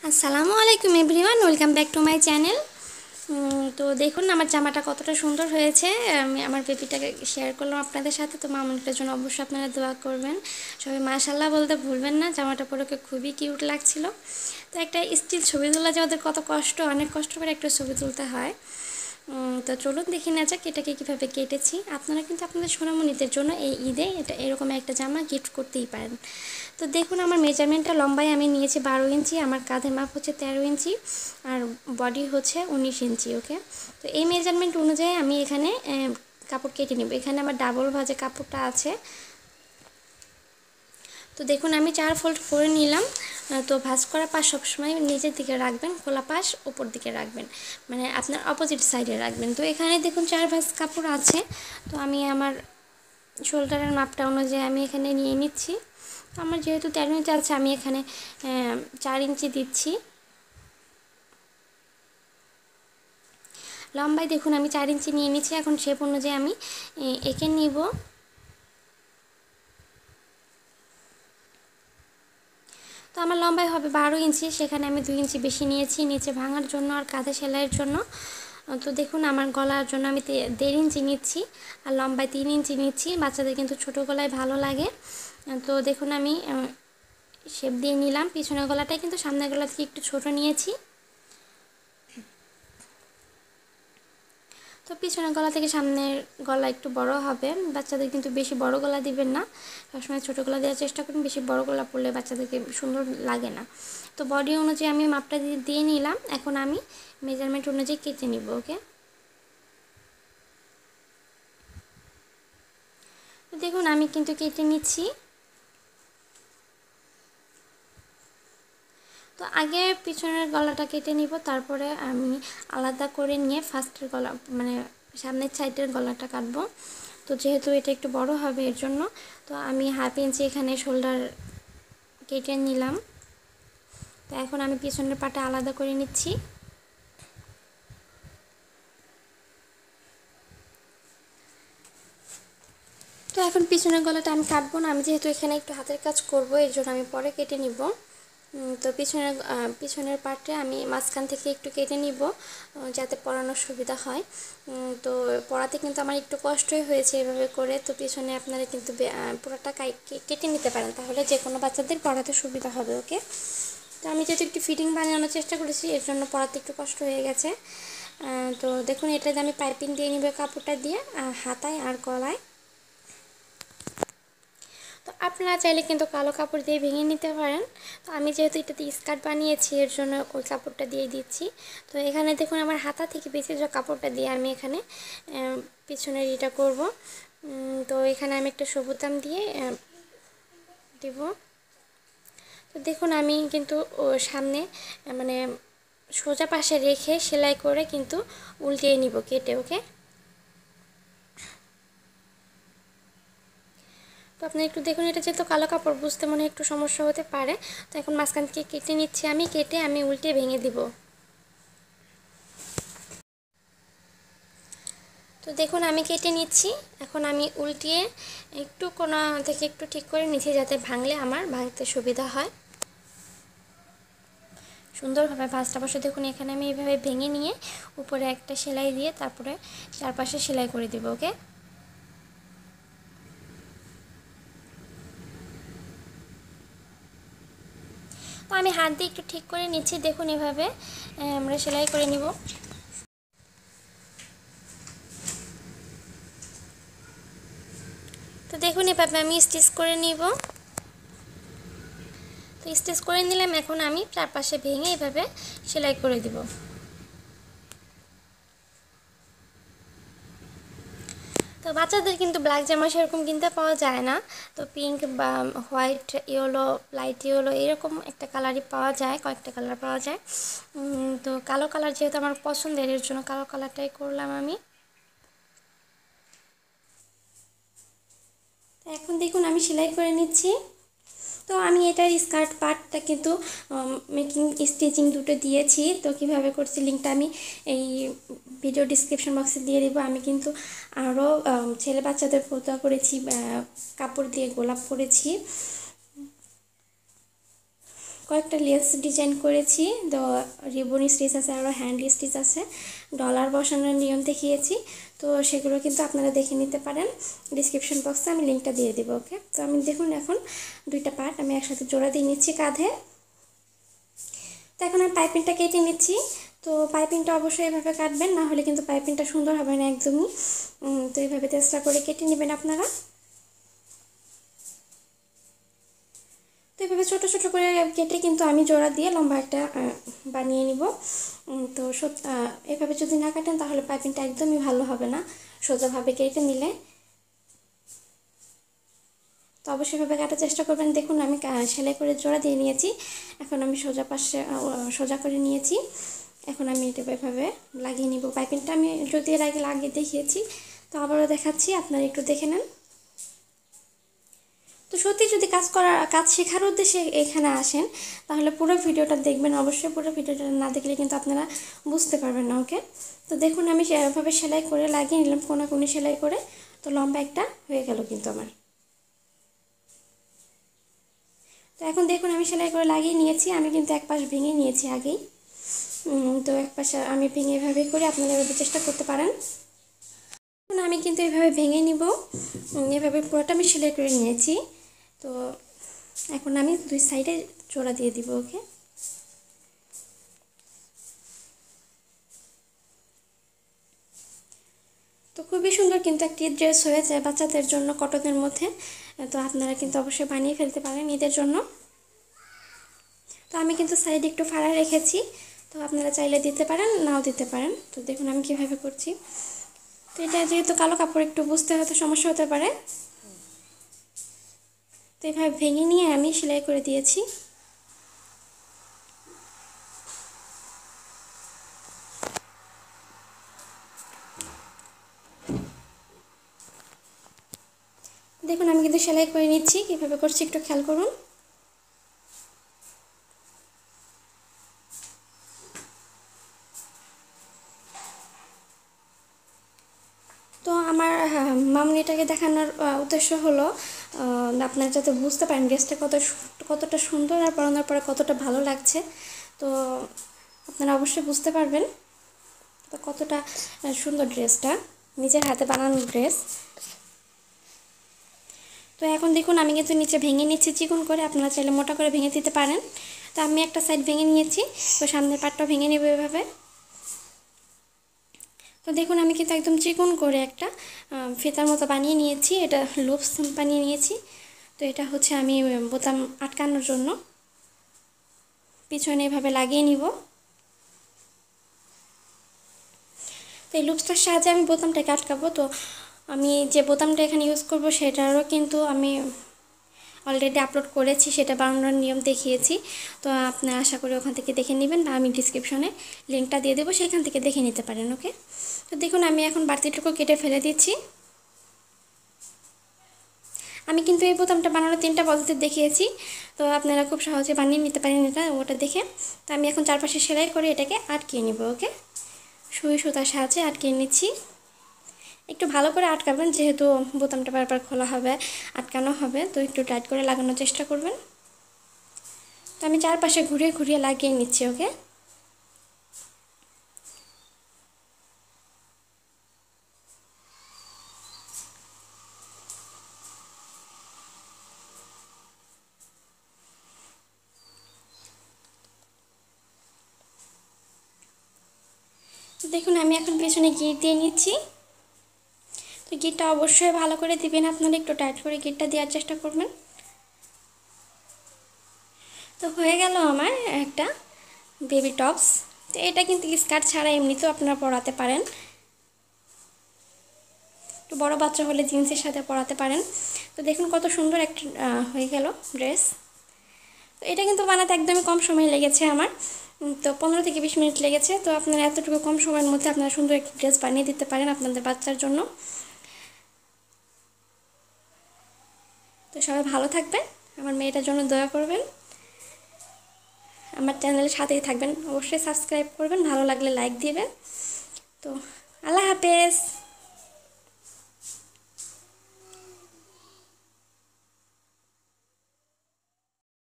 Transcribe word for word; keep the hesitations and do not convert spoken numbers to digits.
আসসালামু আলাইকুম everyone, welcome back to my channel. তো দেখুন আমার জামাটা কতটা সুন্দর হয়েছে। আমি আমার বেবিটাকে শেয়ার করলাম আপনাদের সাথে। তো মামুনিটার জন্য অবশ্যই আপনারা দোয়া করবেন। সবাই মাশাআল্লাহ বলতে ভুলবেন না। জামাটা পরে খুবই কিউট লাগছিল। তো একটা স্টিল ছবি তোলা যে ওদের কত কষ্ট, অনেক কষ্ট করে একটা ছবি তুলতে হয়। তো চলুন দেখে নেওয়া যাক এটাকে কীভাবে কেটেছি। আপনারা কিন্তু আপনাদের সোনামণিদের জন্য এই ঈদে এটা এরকম একটা জামা গিফট করতেই পারেন। তো দেখুন আমার মেজারমেন্টটা লম্বায় আমি নিয়েছি বারো ইঞ্চি, আমার কাঁধের মাপ হচ্ছে তেরো ইঞ্চি আর বডি হচ্ছে উনিশ ইঞ্চি। ওকে, তো এই মেজারমেন্ট অনুযায়ী আমি এখানে কাপড় কেটে নেব। এখানে আমার ডাবল ভাঁজে কাপড়টা আছে। তো দেখুন আমি চার ফোল্ড করে নিলাম। তো ভাঁজ করা পাশ সবসময় নিচের দিকে রাখবেন, খোলা পাশ উপর দিকে রাখবেন, মানে আপনার অপোজিট সাইডে রাখবেন। তো এখানে দেখুন চার ভাঁজ কাপড় আছে। তো আমি আমার শোল্ডারের মাপটা অনুযায়ী আমি এখানে নিয়ে নিচ্ছি। আমার যেহেতু তেরো ইঞ্চি আছে আমি এখানে চার ইঞ্চি দিচ্ছি। লম্বায় দেখুন আমি চার ইঞ্চি নিয়ে নিচ্ছি। এখন শেপ অনুযায়ী আমি এঁকে নিব। তো আমার লম্বায় হবে বারো ইঞ্চি, সেখানে আমি দুই ইঞ্চি বেশি নিয়েছি নিচে ভাঙার জন্য আর কাঁধে সেলাইয়ের জন্য। তো দেখুন আমার গলার জন্য আমি দেড় ইঞ্চি নিচ্ছি আর লম্বায় তিন ইঞ্চি নিচ্ছি। বাচ্চাদের কিন্তু ছোটো গলায় ভালো লাগে। তো দেখুন আমি শেপ দিয়ে নিলাম। পিছনের গলাটাই কিন্তু সামনের গলা থেকে একটু ছোট নিয়েছি। তো পিছনের গলা থেকে সামনের গলা একটু বড় হবে। বাচ্চাদের কিন্তু বেশি বড় গলা দিবেন না, সবসময় ছোটো গলা দেওয়ার চেষ্টা করুন। বেশি বড় গলা পড়লে বাচ্চাদেরকে সুন্দর লাগে না। তো বডি অনুযায়ী আমি মাপটা দিয়ে নিলাম। এখন আমি মেজারমেন্ট অনুযায়ী কেটে নিব। ওকে, তো দেখুন আমি কিন্তু কেটে নিচ্ছি। তো আগে পিছনের গলাটা কেটে নিব, তারপরে আমি আলাদা করে নিয়ে ফার্স্টের গলা মানে সামনের সাইডের গলাটা কাটবো। তো যেহেতু এটা একটু বড় হবে এর জন্য তো আমি হাফ ইঞ্চি এখানে শোল্ডার কেটে নিলাম। তো এখন আমি পিছনের পাটা আলাদা করে নিচ্ছি। তো এখন পিছনের গলাটা আমি কাটবো না, আমি যেহেতু এখানে একটু হাতের কাজ করব এর জন্য আমি পরে কেটে নিব। তো পিছনের পিছনের পার্টে আমি মাঝখান থেকে একটু কেটে নিব যাতে পরানোর সুবিধা হয়। তো পরাতে কিন্তু আমার একটু কষ্টই হয়েছে এভাবে করে। তো পিছনে আপনারা কিন্তু পুরোটা কেটে নিতে পারেন, তাহলে যে কোনো বাচ্চাদের পরাতে সুবিধা হবে। ওকে, তো আমি যেহেতু একটু ফিটিং বানানোর চেষ্টা করেছি এর জন্য পরাতে একটু কষ্ট হয়ে গেছে। তো দেখুন এটাতে আমি পাইপিং দিয়ে নিব কাপড়টা দিয়ে হাতায় আর গলায়। তো আপনারা চাইলে কিন্তু কালো কাপড় দিয়ে ভেঙে নিতে পারেন। তো আমি যেহেতু এটাতে স্কার্ট বানিয়েছি এর জন্য ওই কাপড়টা দিয়ে দিচ্ছি। তো এখানে দেখুন আমার হাতা থেকে বেশি যে কাপড়টা দিয়ে আমি এখানে পিছনের এটা করব। তো এখানে আমি একটা সবুতাম দিয়ে দেব। তো দেখুন আমি কিন্তু সামনে মানে সোজা পাশে রেখে সেলাই করে কিন্তু উল্টিয়ে নিব কেটে। ওকে, তো আপনি একটু দেখুন, এটা যেহেতু কালো কাপড় বুঝতে মনে একটু সমস্যা হতে পারে। তো এখন মাঝখান থেকে কেটে নিচ্ছি আমি, কেটে আমি উল্টে ভেঙে দিব। তো দেখুন আমি কেটে নিচ্ছি। এখন আমি উল্টিয়ে একটু কোণা থেকে একটু ঠিক করে নিচ্ছি যাতে ভাঙলে আমার ভাঙতে সুবিধা হয়। সুন্দরভাবে ভাঁজটা বসে দেখুন এখানে আমি এইভাবে ভেঙে নিয়ে উপরে একটা সেলাই দিয়ে তারপরে চারপাশে সেলাই করে দেব। ওকে, তো আমি হাত দিয়ে একটু ঠিক করে নিচ্ছি। দেখুন এভাবে আমরা সেলাই করে নিব। তো দেখুন এভাবে আমি স্টিচ করে নিব। তো স্টিচ করে নিলাম। এখন আমি চারপাশে ভেঙে এভাবে সেলাই করে দিব। তো বাচ্চাদের কিন্তু ব্ল্যাক জামা সেরকম কিনতে পাওয়া যায় না। তো পিঙ্ক বা হোয়াইট, ইয়েলো, লাইট ইয়েলো এরকম একটা কালারই পাওয়া যায়, কয়েকটা কালার পাওয়া যায়। তো কালো কালার যেহেতু আমার পছন্দের এর জন্য কালো কালারটাই করলাম আমি। এখন দেখুন আমি সেলাই করে নিচ্ছি। তো আমি এটার স্কার্ট পার্টটা কিন্তু মেকিং স্টিচিং দুটো দিয়েছি। তো কিভাবে করছি লিঙ্কটা আমি এই ভিডিও ডিসক্রিপশন বক্সে দিয়ে দেবো। আমি কিন্তু আরও ছেলে বাচ্চাদের ফোটা করেছি, কাপড় দিয়ে গোলাপ করেছি। কয়েকটা লেস ডিজাইন করেছি, তো রিবন স্টিচ আছে, আরও হ্যান্ড স্টিচ আছে, ডলার বসানোর নিয়ম দেখিয়েছি। তো সেগুলো কিন্তু আপনারা দেখে নিতে পারেন, ডিসক্রিপশন বক্সে আমি লিঙ্কটা দিয়ে দেবো। ওকে, তো আমি দেখুন এখন দুইটা পার্ট আমি একসাথে জোড়া দিয়ে নিচ্ছি কাঁধে। তো এখন আমি পাইপিংটা কেটে নিচ্ছি। তো পাইপিংটা অবশ্যই এভাবে কাটবেন, না হলে কিন্তু পাইপিংটা সুন্দর হবে না একদমই। তো এইভাবে চেষ্টা করে কেটে নেবেন আপনারা। তো এইভাবে ছোটো ছোটো করে কেটে কিন্তু আমি জোড়া দিয়ে লম্বা একটা বানিয়ে নিব। তো এভাবে যদি না কাটেন তাহলে পাইপিংটা একদমই ভালো হবে না সোজাভাবে কেটে নিলে। তো অবশ্যই এভাবে কাটার চেষ্টা করবেন। দেখুন আমি সেলাই করে জোড়া দিয়ে নিয়েছি, এখন আমি সোজা পাশে সোজা করে নিয়েছি। এখন আমি এটা এভাবে লাগিয়ে নিব। পাইপিংটা আমি যদি এর আগে লাগিয়ে দেখিয়েছি, তো আবারও দেখাচ্ছি, আপনারা একটু দেখে নেন। তো সত্যি যদি কাজ করার কাজ শেখার উদ্দেশ্যে এখানে আসেন তাহলে পুরো ভিডিওটা দেখবেন। অবশ্যই পুরো ভিডিওটা না দেখলে কিন্তু আপনারা বুঝতে পারবেন না। ওকে, তো দেখুন আমি এভাবে সেলাই করে লাগিয়ে নিলাম, কোনাকুনি সেলাই করে। তো লম্বা একটা হয়ে গেল কিন্তু আমার। তো এখন দেখুন আমি সেলাই করে লাগিয়ে নিয়েছি, আমি কিন্তু এক পাশ ভেঙে নিয়েছি আগেই। তো এক পাশে আমি ভেঙে এভাবে করে আপনারা এভাবে চেষ্টা করতে পারেন। আমি কিন্তু এভাবে ভেঙে নিব, এভাবে পুরোটা আমি সেলাই করে নিয়েছি। তো এখন আমি দুই সাইডে জোড়া দিয়ে দিব। ওকে, তো খুবই সুন্দর কিন্তু একটি ড্রেস হয়েছে বাচ্চাদের জন্য কটনের মধ্যে। তো আপনারা কিন্তু অবশ্যই বানিয়ে ফেলতে পারেন ঈদের জন্য। তো আমি কিন্তু সাইডে একটু ফাড়া রেখেছি, তো আপনারা চাইলে দিতে পারেন, নাও দিতে পারেন। তো দেখুন আমি কীভাবে করছি। তো এটা যেহেতু কালো কাপড় একটু বুঝতে হয়তো সমস্যা হতে পারে। তো এইভাবে ভেঙে নিয়ে আমি সেলাই করে দিয়েছি। দেখুন আমি কিন্তু সেলাই করে নিচ্ছি, কীভাবে করছি একটু খেয়াল করুন। তো আমার মামনিটাকে দেখানোর উদ্দেশ্য হলো আপনারা যাতে বুঝতে পারেন ড্রেসটা কত কতটা সুন্দর আর পরানোর পরে কতটা ভালো লাগছে। তো আপনারা অবশ্যই বুঝতে পারবেন তো কতটা সুন্দর ড্রেসটা, নিজের হাতে বানানো ড্রেস। তো এখন দেখুন আমি কিন্তু নিচে ভেঙে নিচ্ছি চিকন করে, আপনারা চাইলে মোটা করে ভেঙে দিতে পারেন। তো আমি একটা সাইড ভেঙে নিয়েছি, তো সামনের পাটটা ভেঙে নেব এভাবে। তো দেখুন আমি কিন্তু একদম চিকন করে একটা ফিতার মতো বানিয়ে নিয়েছি, এটা লুপস বানিয়ে নিয়েছি। তো এটা হচ্ছে আমি বোতাম আটকানোর জন্য পিছনে এভাবে লাগিয়ে নিব। তো এই লুপসটার সাহায্যে আমি বোতামটাকে আটকাবো। তো আমি যে বোতামটা এখানে ইউজ করব সেটারও কিন্তু আমি অলরেডি আপলোড করেছি, সেটা বানানোর নিয়ম দেখিয়েছি। তো আপনি আশা করি ওখান থেকে দেখে নেবেন, বা আমি ডিসক্রিপশনে লিঙ্কটা দিয়ে দেবো, সেখান থেকে দেখে নিতে পারেন। ওকে, তো দেখুন আমি এখন বাড়তিটুকু কেটে ফেলে দিচ্ছি। আমি কিন্তু এই বোতামটা বানানোর তিনটা পদ্ধতি দেখিয়েছি, তো আপনারা খুব সহজে বানিয়ে নিতে পারেন এটা ওটা দেখে। তো আমি এখন চারপাশে সেলাই করে এটাকে আটকিয়ে নিব। ওকে, সুই সুতার সাহায্যে আটকিয়ে নিচ্ছি। একটু ভালো করে আটকাবেন, যেহেতু বোতামটা বারবার খোলা হবে, আটকানো হবে, তো একটু টাইট করে লাগানোর চেষ্টা করবেন। তো আমি চারপাশে ঘুরিয়ে ঘুরিয়ে লাগিয়ে নিচ্ছি। ওকে, দেখুন আমি এখন পেছনে গিট দিয়ে নিচ্ছি। তো গিটটা অবশ্যই ভালো করে দিবেন, আপনারা একটু টাইট করে গিটটা দেওয়ার চেষ্টা করবেন। তো হয়ে গেল আমার একটা বেবি টপস। তো এটা কিন্তু স্কার্ট ছাড়া এমনিতেও আপনারা পরাতে পারেন, একটু বড় বাচ্চা হলে জিন্সের সাথে পরাতে পারেন। তো দেখুন কত সুন্দর একটা হয়ে গেল ড্রেস। তো এটা কিন্তু বানাতে একদমই কম সময় লেগেছে আমার, তো পনেরো থেকে বিশ মিনিট লেগেছে। তো আপনারা এতটুকু কম সময়ের মধ্যে আপনারা সুন্দর একটা ড্রেস বানিয়ে দিতে পারেন আপনাদের বাচ্চার জন্য। তো সবাই ভালো থাকবেন, আমার মেয়েটার জন্য দয়া করবেন, আমার চ্যানেলের সাথেই থাকবেন, অবশ্যই সাবস্ক্রাইব করবেন, ভালো লাগলে লাইক দিবেন। তো আল্লাহ হাফেজ।